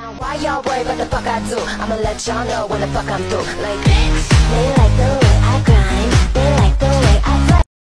Why y'all worry about the fuck I do? I'ma let y'all know when the fuck I'm through. Like, bitch,